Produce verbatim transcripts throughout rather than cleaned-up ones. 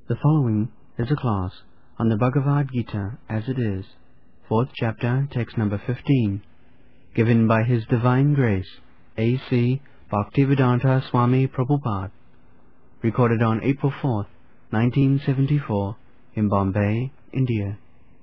The following is a class on the Bhagavad Gita as it is, fourth chapter, text number fifteen, given by His Divine Grace, A C Bhaktivedanta Swami Prabhupada, recorded on April fourth, nineteen seventy-four, in Bombay, India.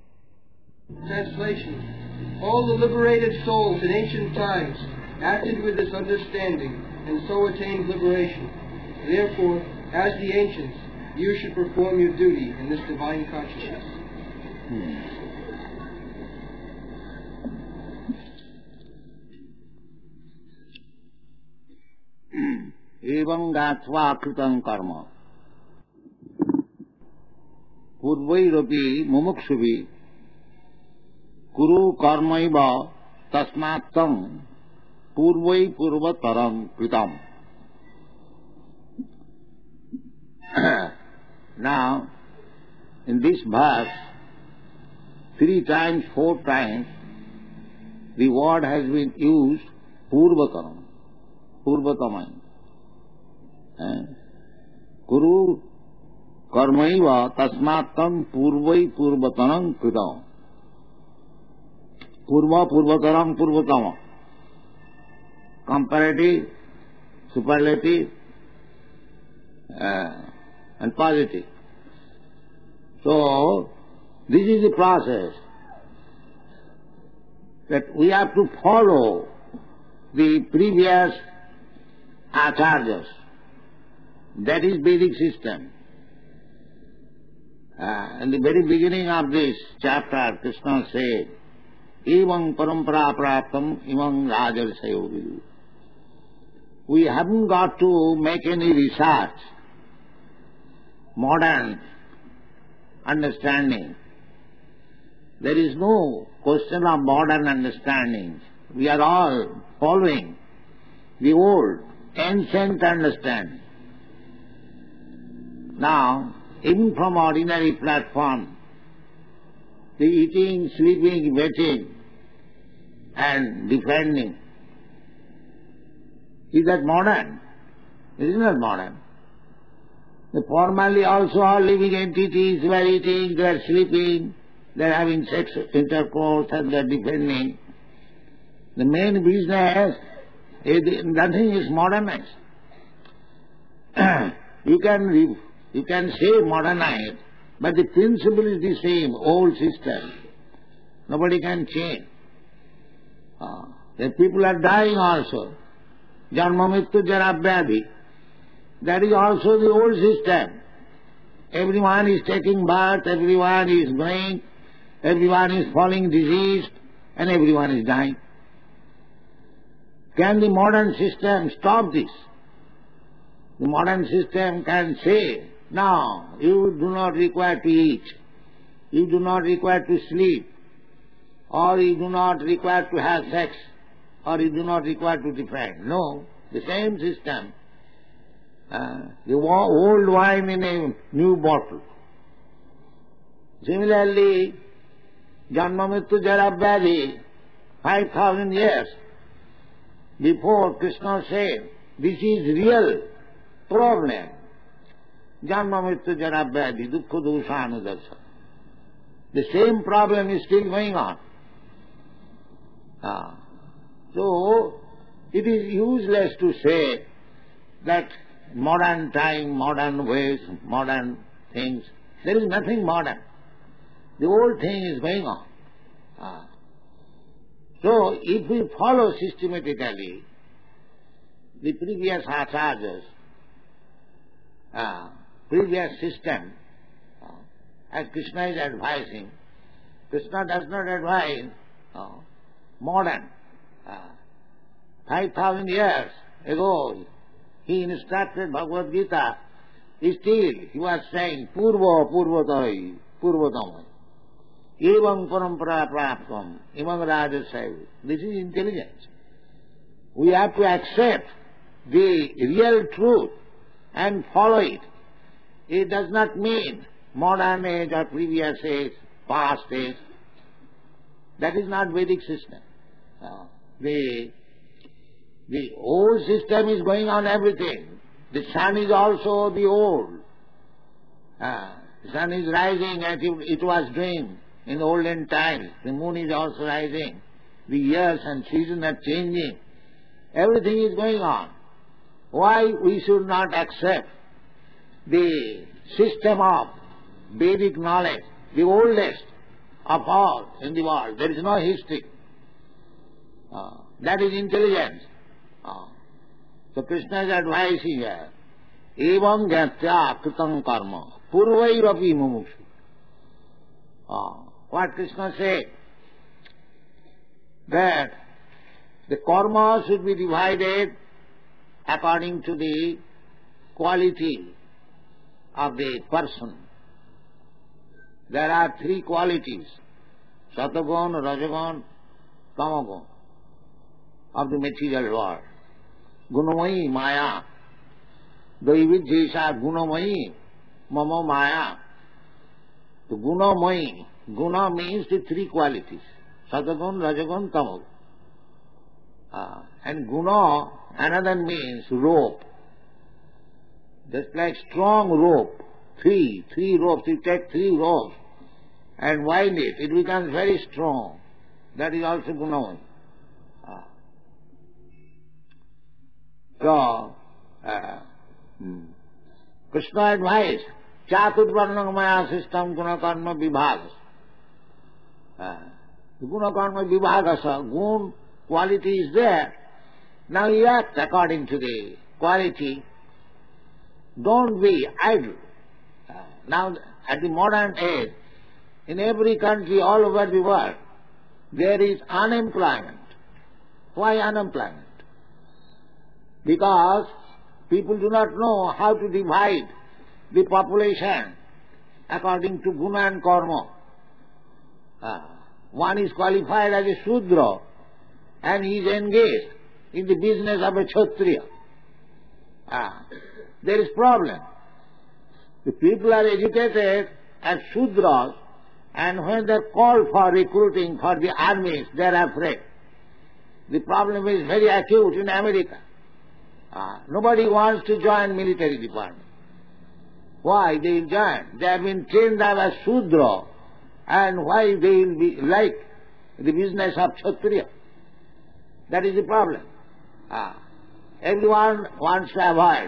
Translation. All the liberated souls in ancient times acted with this understanding and so attained liberation. Therefore, as the ancients, you should perform your duty in this divine consciousness. Evam gatva kritam karma purvairapi mumuksuvi kuru karmaiva tasmattam purvai purvataram kritam. Now, in this verse, three times, four times, the word has been used, purvataram, purvatamai. Kuru karmaiva tasmattam purvai purvataram kritam. Purva purvataram purvatama. Comparative, superlative, uh, and positive. So, this is the process that we have to follow the previous acharyas. That is Vedic system. Uh, in the very beginning of this chapter, Krishna said, Evam parampara praptam imam rajarsayo vidu. We haven't got to make any research, modern understanding. There is no question of modern understanding. We are all following the old, ancient understanding. Now, even from ordinary platform, the eating, sleeping, waiting, and defending, is that modern? It is not modern. The formally also all living entities, they are eating, they are sleeping, they are having sex intercourse and they are defending. The main business is nothing is modernized. you can you can say modernize, but the principle is the same, old system. Nobody can change. Uh, the people are dying also. Janma mrityu jara vyadhi. That is also the old system. Everyone is taking birth, everyone is going, everyone is falling diseased, and everyone is dying. Can the modern system stop this? The modern system can say, no, you do not require to eat, you do not require to sleep, or you do not require to have sex, or you do not require to defend. No, the same system. Uh, the old wine in a new bottle. Similarly, Janma mrityu jara vyadhi, five thousand years before Krishna said, this is real problem. Janma mrityu jara vyadhi, dukkha dosha anudarsa. The same problem is still going on. Uh, so, it is useless to say that modern time, modern ways, modern things. There is nothing modern. The old thing is going on. Ah. So, if we follow systematically the previous acharyas, ah, previous system, ah, as Krishna is advising, Krishna does not advise ah, modern. Ah, Five thousand years ago, he instructed Bhagavad Gita, still he was saying, Purva Purvatai, Purvatamai. Evam parampara praptam, imam rajasayu. This is intelligence. We have to accept the real truth and follow it. It does not mean modern age or previous age, past age. That is not Vedic system. Uh, the The old system is going on everything. The sun is also the old. Uh, the sun is rising as it, it was doing in the olden times. The moon is also rising. The years and seasons are changing. Everything is going on. Why we should not accept the system of Vedic knowledge, the oldest of all in the world? There is no history. Uh, that is intelligence. Uh, so Krishna is advising here, evam gyatya kritam karma purvairapi mumukshu. Uh, what Krishna said, that the karma should be divided according to the quality of the person. There are three qualities, Satagun, Rajagun, Tamagun, of the material world. Gunamayi, Maya. Daividjesha Gunamayi, Mama Maya. The Gunamayi, Guna means the three qualities, Satagun, Rajagun, Tamagun. Uh, and Guna, another means rope. Just like strong rope, three, three ropes, you take three ropes and wind it, it becomes very strong. That is also Gunamayi. Uh, so, uh, hmm. Krishna advised, Chaturvarnam maya system guna karma vibhagas. Uh, guna karma vibhagasa, gun, quality is there. Now you act according to the quality. Don't be idle. Uh, now, at the modern age, in every country all over the world, there is unemployment. Why unemployment? Because people do not know how to divide the population according to guna and karma. Uh, one is qualified as a Shudra and he is engaged in the business of a Kshatriya. Uh, there is problem. The people are educated as Shudras, and when they are called for recruiting for the armies, they are afraid. The problem is very acute in America. Uh, nobody wants to join military department. Why they will join? They have been trained as Shudra, and why they will be like the business of Kshatriya? That is the problem. Uh, everyone wants to avoid.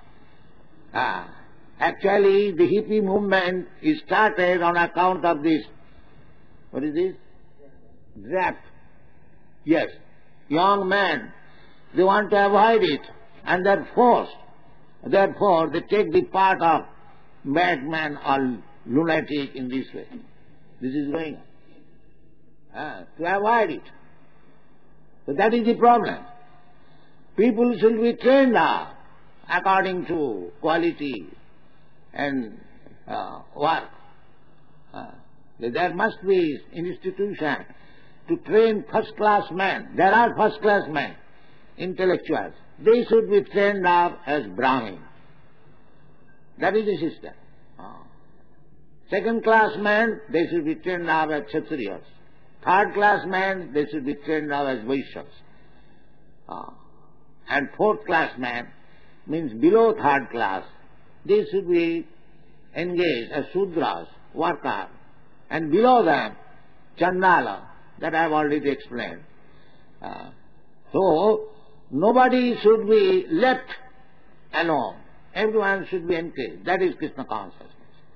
Uh, actually, the hippie movement is started on account of this. What is this? Draft. Yes. Young men, they want to avoid it, and they are forced. Therefore, they take the part of madman or lunatic in this way. This is going on. Uh, to avoid it. So that is the problem. People should be trained up according to quality and uh, work. Uh, there must be institution to train first-class men. There are first-class men, intellectuals. They should be trained up as Brahmin. That is the system. Uh, Second-class men, they should be trained up as Kshatriyas. Third-class men, they should be trained up as Vaishyas. Uh, and fourth-class men, means below third class, they should be engaged as Sudras, workers. And below them, Chandala, that I have already explained. Uh, so, nobody should be left alone. Everyone should be engaged. That is Krishna consciousness.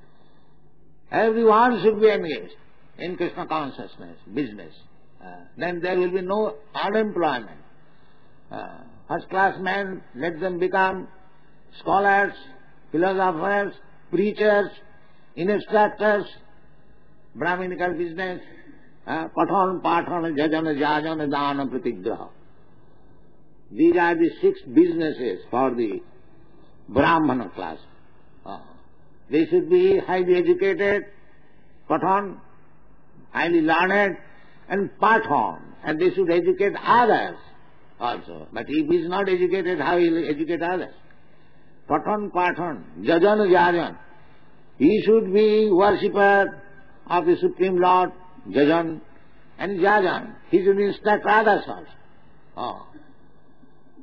Everyone should be engaged in Krishna consciousness, business. Uh, then there will be no unemployment. Uh, first class men, let them become scholars, philosophers, preachers, instructors, Brahminical business, uh, Pathan, Pathan, Jajana, Jajana, Dana, Pratigraha. These are the six businesses for the Brahmana class. Uh, they should be highly educated, Pathan, highly learned, and Pathan, and they should educate others also. But if he is not educated, how will he educate others? Pathan, Pathan, Jajana, Jajan. He should be worshipper of the Supreme Lord, Jajan, and Jajan. He should instruct others also. Oh.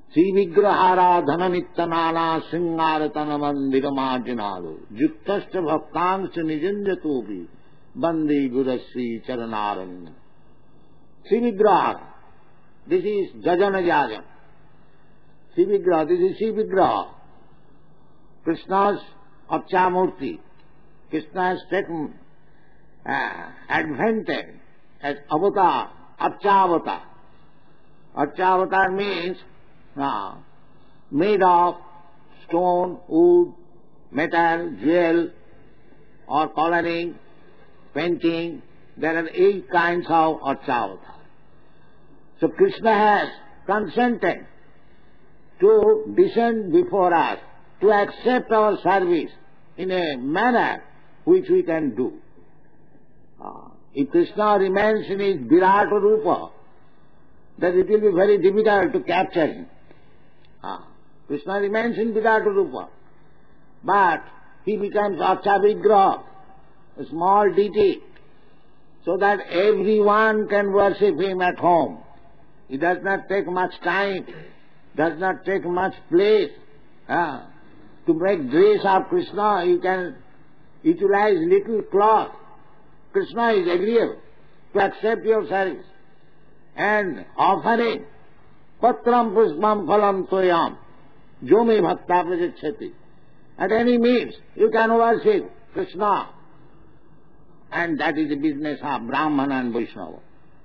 Sri Vigrahara Dhananittanana Singaratana Mandira Marginalo Juktashta Bhaktanscha Nijanjatopi Bandi Gurasri Charanaran. Sri Vigrahara, this is Jajana Jajam. Sri Vigraha, this is Sri Vigraha. Krishna's Archamurti. Krishna has taken, uh, advantage as avatar, Archavatar. Archavatar means uh, made of stone, wood, metal, jewel, or coloring, painting. There are eight kinds of Archavatar. So Krishna has consented to descend before us, to accept our service in a manner which we can do. Uh, if Krishna remains in his Virata Rupa, then it will be very difficult to capture him. Uh, Krishna remains in Virata Rupa, but he becomes Archa Vigraha, a small deity, so that everyone can worship him at home. It does not take much time, does not take much place. Uh, to make dress of Krishna, you can utilize little cloth. Krishna is agreeable to accept your service. And offering, patram pushpam phalam toyam, jome bhakta prajachati. At any means, you can worship Krishna. And that is the business of Brahmana and Vaishnava.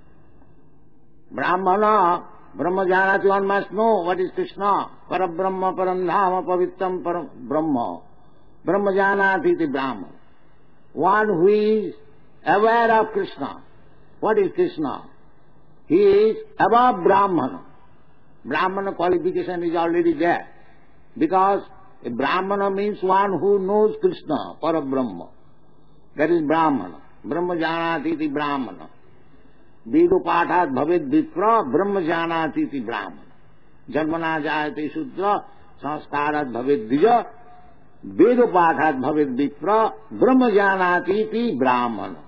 Brahmana, Brahma Janati, one must know what is Krishna. Parabrahma, Parandhama, Pavitram, Brahma. Brahma Janati is Brahman. One who is aware of Krishna. What is Krishna? He is above Brahmana. Brahmana qualification is already there. Because a Brahmana means one who knows Krishna, Parabrahma. That is Brahmana. Brahma Janati is Brahmana. Vedo Pathat Bhavet Vipra, Brahma Janati iti Brahmana. Janmana Jayate Sudra, Sanskarat Bhavet Dija, Vedo Pathat Bhavet Vipra, Brahma Janati iti Brahmana.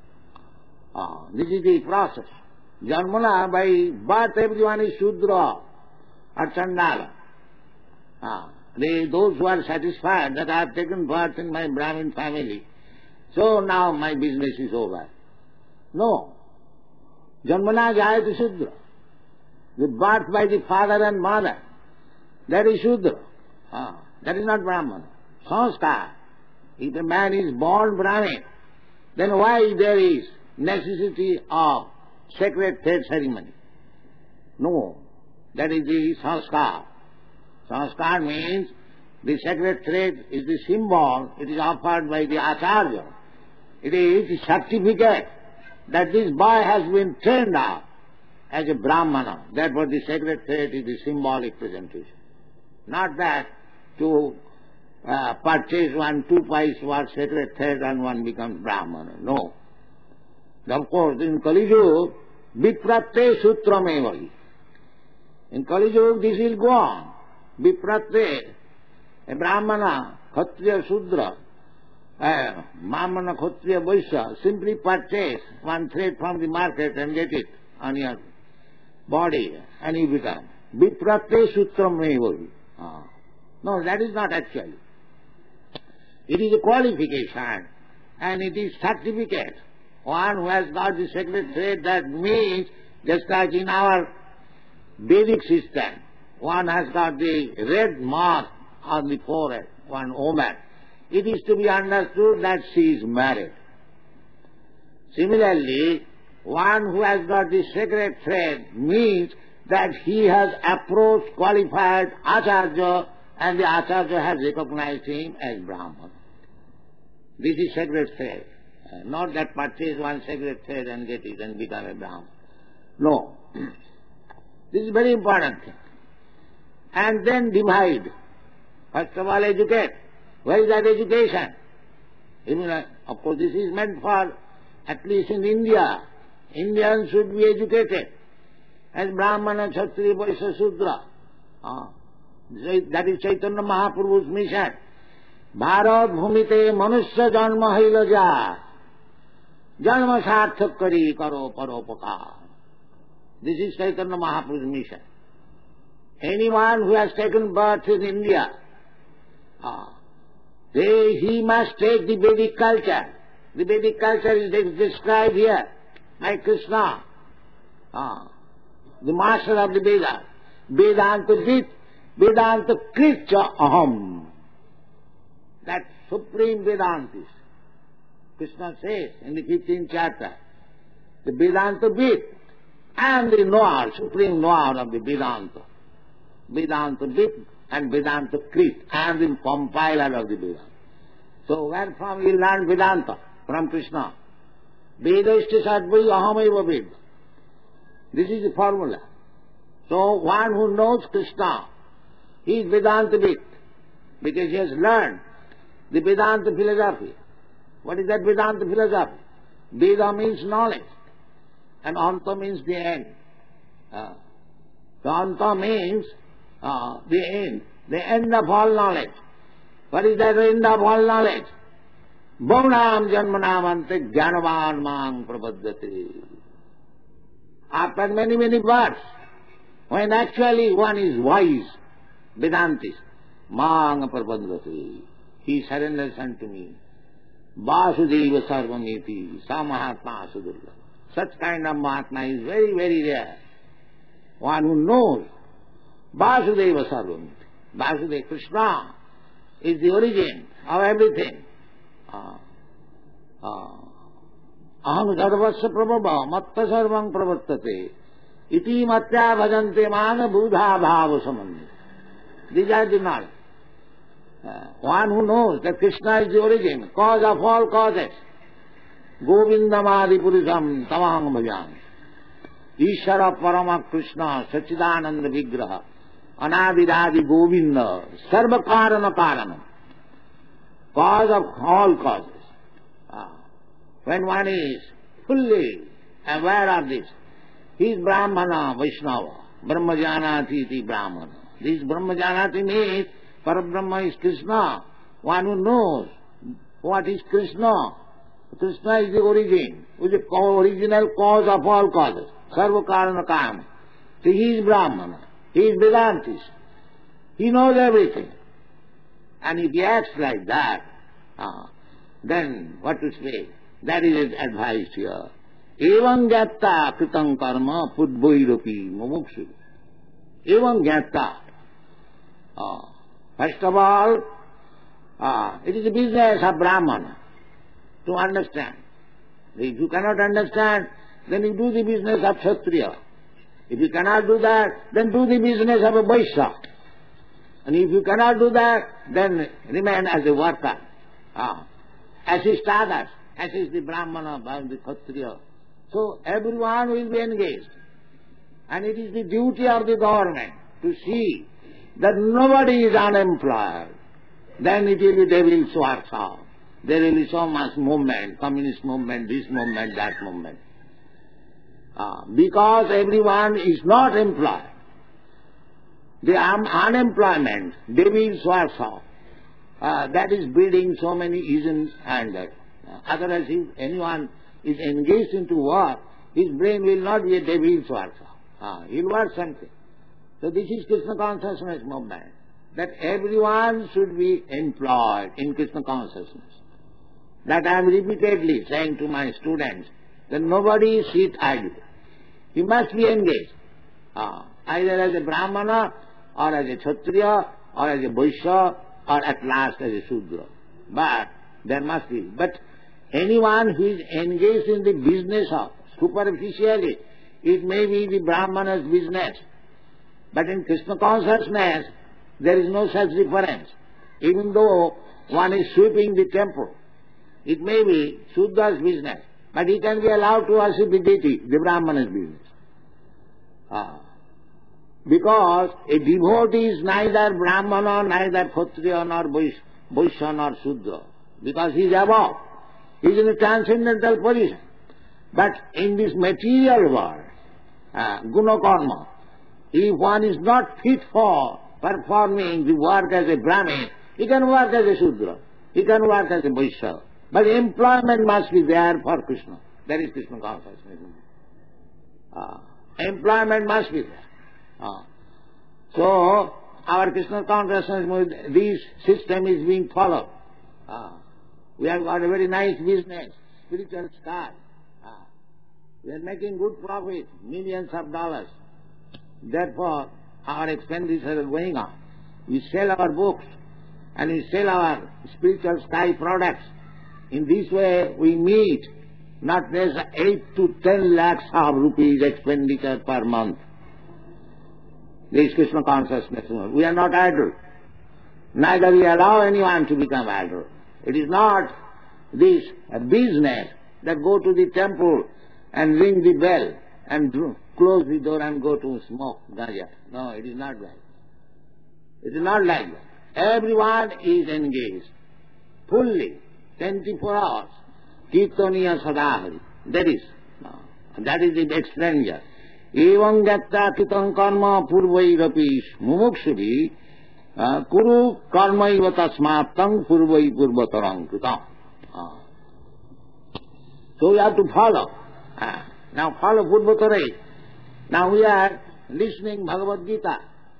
Ah, this is the process. Janmana, by birth everyone is Sudra or Chandala. Ah, they, those who are satisfied that I have taken birth in my Brahmin family, so now my business is over. No. Janmana Jayati Shudra. The birth by the father and mother, that is Shudra. Ah, that is not Brahmana. Sanskar. If a man is born Brahmin, then why there is necessity of sacred thread ceremony? No, that is the Sanskar. Sanskar means the sacred thread is the symbol, it is offered by the Acharya. It is the certificate that this boy has been trained up as a Brahmana. Therefore the sacred thread is the symbolic presentation. Not that to uh, purchase one two pice for sacred thread and one becomes Brahmana. No. Of course, in Kali Yuga, Vipratte Sutramevahi. In Kali Yuga, this will go on. Vipratte, a Brahmana, Kshatriya, Shudra, Uh, Mamana, Kshatriya, Vaishya, simply purchase one thread from the market and get it on your body and you become Vipratte Sutram Mevahi. Ah. No, that is not actually. It is a qualification and it is certificate. One who has got the sacred thread, that means just like in our Vedic system, one has got the red mark on the forehead, one woman. It is to be understood that she is married. Similarly, one who has got the sacred thread means that he has approached qualified Acharya and the Acharya has recognized him as Brahman. This is sacred thread. Uh, not that purchase one sacred thread and get it and become a Brahman. No. This is very important thing. And then divide. First of all, educate. Where is that education? Even, uh, of course, this is meant for, at least in India, Indians should be educated as Brahmana, Kshatriya, Vaishya, Shudra. Ah. That is Chaitanya Mahaprabhu's mission. Bharat bhumite manusya janma haila ja. Janma sarthak kari karo paropakar. This is Chaitanya Mahaprabhu's mission. anyone who has taken birth in India, uh, they, he must take the Vedic culture. The Vedic culture is described here by Krishna, uh, the master of the Vedas. Vedanta Vid, Vedanta Krit cha aham. That supreme Vedantis. Krishna says in the fifteenth chapter, the Vedanta Vid and the knower, supreme knower of the Vedanta. Vedanta Vid and Vedanta Krit, and the compiler of the Vedanta. So where from you learn Vedanta? From Krishna. Vedashti sadvai ahameva ved. This is the formula. So one who knows Krishna, he is Vedanta Vid, because he has learned the Vedanta philosophy. What is that Vedanta philosophy? Veda means knowledge, and Anta means the end. Uh, so Anta means uh, the end, the end of all knowledge. What is that end of all knowledge? Bhaunam janmanam ante jnanavan mang prapadyate. After many, many births, when actually one is wise, Vedantis, mang prapadyate, he surrenders unto me. Vasudeva sarvamiti, sa mahatma sudurla. Such kind of Mahatma is very, very rare. One who knows Vasudeva sarvamiti. Vasudeva, Krishna, is the origin of everything. Aham sarvasya prabhava matta sarvam pravartate iti matya bhajante mana buddha bhava samandhi. These are the knowledge. Uh, one who knows that Krishna is the origin, cause of all causes. Govindamadi purusham tamang bhajan. Ishara parama Krishna sachidananda vigraha anadiradi govinda sarva karana karanam. Cause of all causes. Uh, when one is fully aware of this, he is Brahmana, Vaishnava, Brahmajanati iti Brahmana. This Brahmajanati means Parabrahma is Krishna. One who knows what is Krishna. Krishna is the origin, who is the original cause of all causes. Sarva karana karma. So he is Brahmana. He is Vedantist. He knows everything. And if he acts like that, uh, then what to say? That is advised here. Evam gyatta kritam karma pudbhoirapi mumuksu. Evam gyatta. Uh, first of all, uh, it is the business of Brahmana to understand. If you cannot understand, then you do the business of Kshatriya. If you cannot do that, then do the business of a Vaishya. And if you cannot do that, then remain as a worker. Ah. Assist others. Assist the Brahmana, the Kshatriya. So everyone will be engaged. And it is the duty of the government to see that nobody is unemployed. Then it will be devil swartha. There will be so much movement, communist movement, this movement, that movement. Ah. Because everyone is not employed. The un- unemployment, devil swartha, uh, that is breeding so many isms and uh, otherwise if anyone is engaged into work, his brain will not be a devil swartha. Uh, he'll work something. So this is Krishna consciousness movement, that everyone should be employed in Krishna consciousness. That I am repeatedly saying to my students, that nobody sit idle. He must be engaged, uh, either as a Brahmana, or as a Kshatriya, or as a Vaishya, or at last as a Shudra. But there must be. But anyone who is engaged in the business of, superficially, it may be the Brahmana's business. But in Krishna consciousness, there is no such difference. Even though one is sweeping the temple, it may be Shudra's business, but he can be allowed to worship the deity, the Brahmana's business. Ah. Because a devotee is neither Brahmana, neither Kshatriya, nor Vaishya, nor Shudra. Because he is above. He is in a transcendental position. But in this material world, uh, guna karma, if one is not fit for performing the work as a Brahmin, he can work as a Shudra. He can work as a Vaishya. But employment must be there for Krishna. That is Krishna consciousness. Uh, employment must be there. Uh, So, our Krishna consciousness, this system is being followed. Ah. We have got a very nice business, spiritual sky. Ah. We are making good profit, millions of dollars. Therefore, our expenditure is going on. We sell our books and we sell our spiritual sky products. In this way, we meet not less than eight to ten lakhs of rupees expenditure per month. This is Krishna consciousness. We are not idle. Neither we allow anyone to become idle. It is not this business that go to the temple and ring the bell and close the door and go to smoke ganja. No, it is not like that. It is not like that. Everyone is engaged fully, twenty-four hours. Kirtaniya sadahari. That is, no, that is the explainer. Evam gatta kitam karma purvairapi mumukshubhi kuru karmaiva tasmatang purvai purvatarang kritam. So we have to follow. Now follow purvatarai. Now we are listening Bhagavad Gita.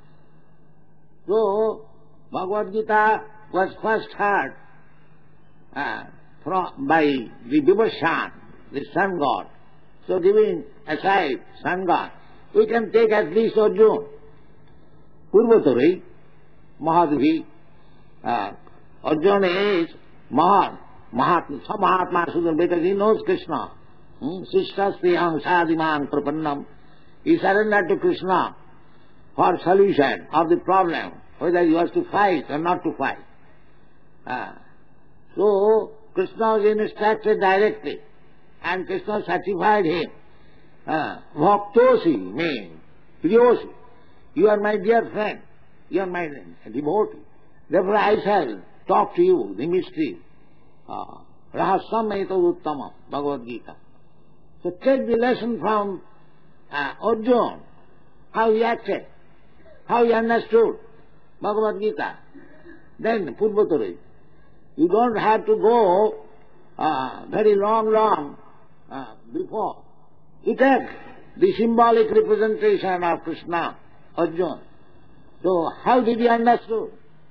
So Bhagavad Gita was first heard uh, from, by the Vibhushan, the sun god. So giving aside sun god, we can take at least Arjuna. Purvatari, Mahadvi, uh, Arjuna is Mahat, Mahatma, some Mahatma Sudhar, because he knows Krishna. Sishtasthiyam sadimam prapannam. He surrendered to Krishna for solution of the problem, whether he was to fight or not to fight. Uh, so, Krishna was instructed directly, and Krishna certified him. Uh, Bhaktosi means, Priyosi, you are my dear friend, you are my devotee. Therefore I shall talk to you the mystery. Rahasam etad uttamam, Bhagavad Gita. So take the lesson from uh, Arjuna, how he acted, how he understood Bhagavad Gita. Then Purvatari. You don't have to go uh, very long, long uh, before. You take the symbolic representation of Krishna, Arjuna. So how did he understand?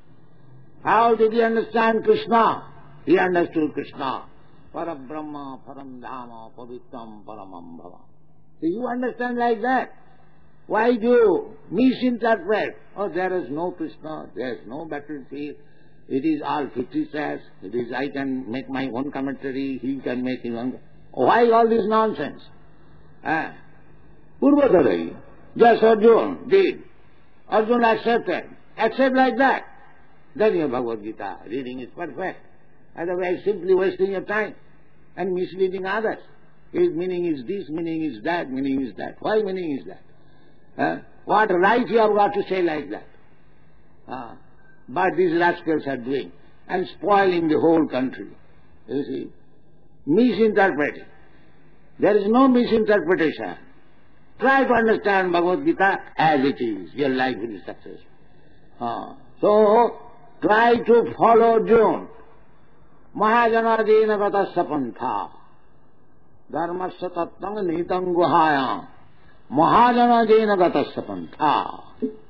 How did he understand Krishna? He understood Krishna. Parabrahma, Paramdhama, Pavitram, Paramam Bhava. So you understand like that. Why do you misinterpret? Oh, there is no Krishna, there is no battlefield. It is all fictitious. It is, I can make my own commentary, he can make his own. Why all this nonsense? Ah. Purvatari, just Arjuna did. Arjuna accepted. Accept like that. Then your Bhagavad Gita reading is perfect. Otherwise simply wasting your time and misleading others. His meaning is this, meaning is that, meaning is that. Why meaning is that? Huh? What right you have got to say like that? Uh, but these rascals are doing and spoiling the whole country. You see? Misinterpreting. There is no misinterpretation. Try to understand Bhagavad Gita as it is. Your life will be successful. Uh, so, try to follow Arjuna. Mahajanadena gata sapantha. Dharmasya tattang nitam guhayam. Mahajanadena gata sapantha.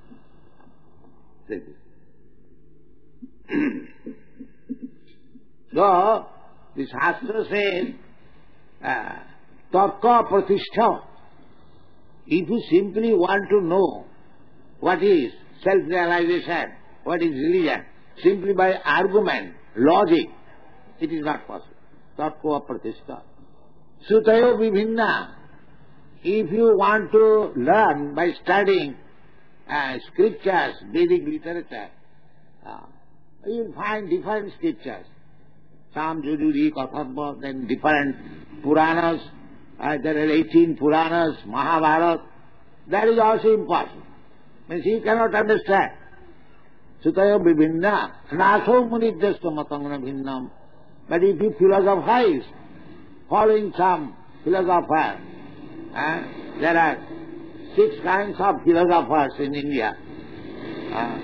So, the Shastra says, uh, Tarka Pratishtha. If you simply want to know what is self-realization, what is religion, simply by argument, logic, it is not possible. Tarka Pratishtha. Sutayo Vibhinna. If you want to learn by studying uh, scriptures, Vedic literature, uh, you will find different scriptures. Sam, Yajurveda, Katharva, then different Puranas. Uh, there are eighteen Puranas, Mahabharata. That is also impossible. Means you cannot understand. Sutayo Vibhinna. Naso Munidyastu Matangana Bhinnam. But if you philosophize, following some philosopher, uh, there are six kinds of philosophers in India. Uh,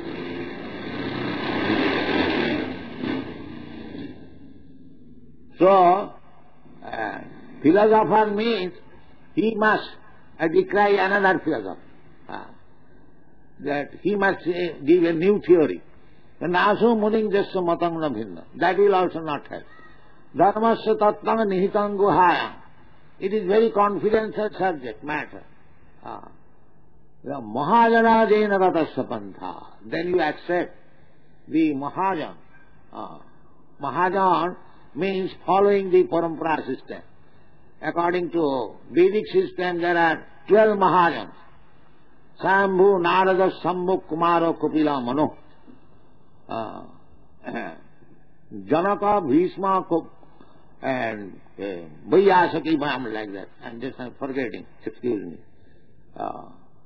so, uh, philosopher means he must uh, decry another philosopher. Uh, that he must say, give a new theory. Nasu muning jasya matang na bhinna. That will also not help. Dharmasya tattva nihitang guhaya. It is very confidential subject matter. Ah. Mahajana jena ratasya pantha. Then you accept the Mahajan. Ah. Mahajan means following the parampara system. According to Vedic system, there are twelve Mahajans. Sambhu, Narada, Sambhu, Kumara, Kapila, Manu. Uh, Janaka, Bhishma, Kup, and uh, Vyasaki, I'm like that. I'm just I'm forgetting. Excuse me. Uh,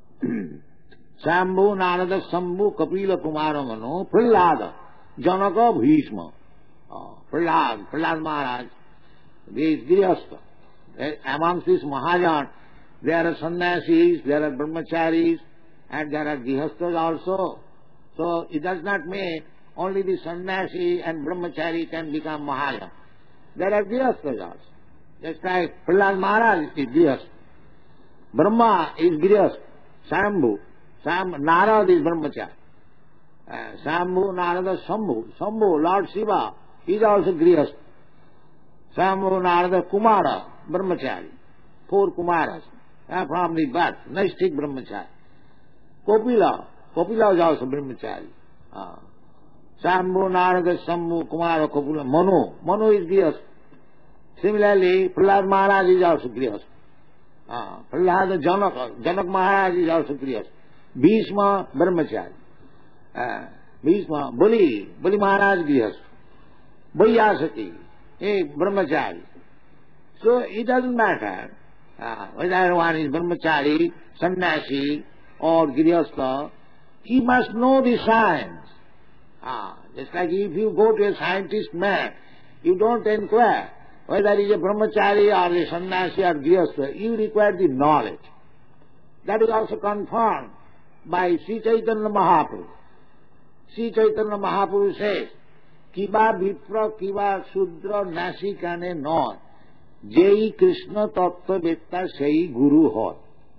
Sambhu, Narada, Sambhu, Kapila, Kumara, Manu, Prahlada, Janaka, Bhishma. Uh, Prahlad, Prahlad Maharaj, this Grihastha. Amongst these Mahajan, there are sannyasis, there are brahmacharis, and there are grihasthas also. So it does not mean only the sannyasi and brahmachari can become Mahajan. There are grihasthas also. Just like Prahlad Maharaj is grihastha. Brahma is grihastha. Sambhu. Sam, Narada is brahmachari. Uh, Sambhu, Narada, Sambhu. Sambhu, Lord Shiva, is also grihastha. Sambhu, Narada, Kumara, brahmachari. Four Kumaras. Uh, from the birth, Naistik brahmachari. Kapila, Kapila is also brahmachari. Uh, Sambhu, Narada, Sambhu, Kumara, Kapila, Manu. Manu is grihastha. Similarly, Prahlad Maharaj is also grihastha. Uh, Prahlad Janak, Janak Maharaj is also grihastha. Bhishma, brahmachari. Uh, Bhishma, Bali, Bali Maharaj grihastha. Vyasaki, a brahmachari. So it doesn't matter uh, whether one is brahmachari, sannyasi, or grihastha, he must know the science. Ah, just like if you go to a scientist man, you don't inquire whether he is a brahmachari or a sannyasi or grihastha, you require the knowledge. That is also confirmed by Sri Chaitanya Mahaprabhu. Sri Chaitanya Mahaprabhu says, Kiba Vipra, Kiba Sudra, Nasikane Noy, Jai Krishna Tattva Vitta Sei Guru Hoy.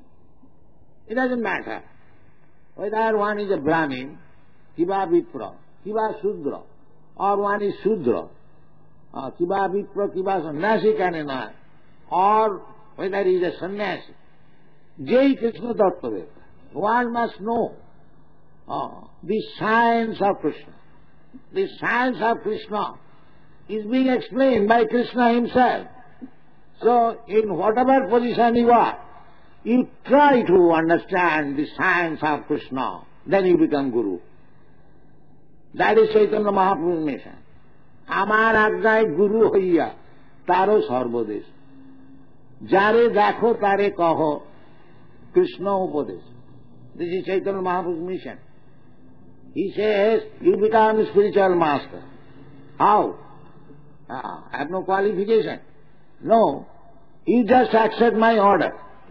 It doesn't matter whether one is a Brahmin, Kiba Vipra, Kiba Sudra, or one is Sudra, uh, Kiba Vipra, Kiba Nasikane Noy, or whether he is a sannyasi. Jai Krishna Tattva Vitta. One must know uh, the science of Krishna. The science of Krishna is being explained by Krishna himself. So, in whatever position you are, you try to understand the science of Krishna, then you become Guru. That is Chaitanya Mahaprabhu's mission. Amar ajnay Guru hoiya, taro sarvodesh. Jare dakho tare kaho, Krishna upadesh. This is Chaitanya Mahaprabhu's mission. He says, you become a spiritual master. How? Ah, I have no qualification. No. You just accept my order.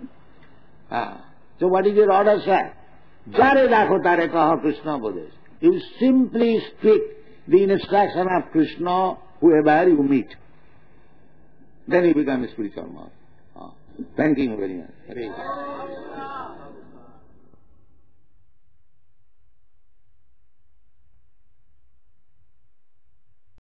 Ah. So what is your order, sir? Jare dakho tare kaho Krishna Buddhist. You simply speak the instruction of Krishna whoever you meet. Then you become a spiritual master. Ah. Thank you very much. Hare Krishna.